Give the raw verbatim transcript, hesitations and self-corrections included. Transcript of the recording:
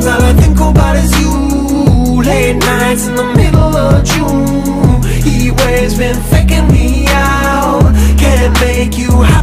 all I think about is you. Late nights in the middle of June, heat waves been faking me out. Can't make you happy.